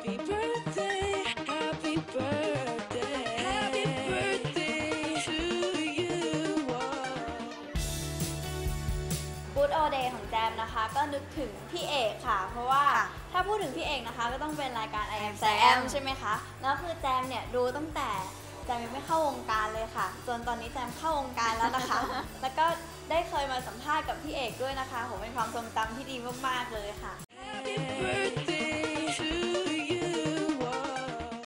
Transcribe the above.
Happy birthday Happy birthday Happy birthday to you Good All Day ของแจมนะคะก็นึกถึงพี่เอกค่ะเพราะว่าถ้าพูดถึงพี่เอกนะคะก็ต้องเป็นรายการ I Am Sam ใช่ไหมคะแล้วคือแจมเนี่ยดูตั้งแต่แจมยังไม่เข้าวงการเลยค่ะจนตอนนี้แจมเข้าวงการแล้วนะคะ แล้วก็ได้เคยมาสัมภาษณ์กับพี่เอกด้วยนะคะผมเป็นความทรงจำที่ดีมากๆเลยค่ะ Happy birthday